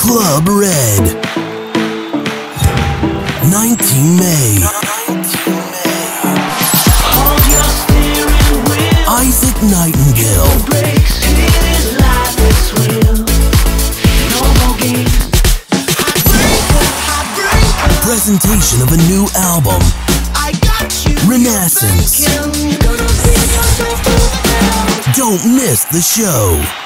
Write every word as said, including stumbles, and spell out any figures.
Club Red. nineteen May. Isaac Nightingale. Presentation of a new album, Renaissance. Don't miss the show.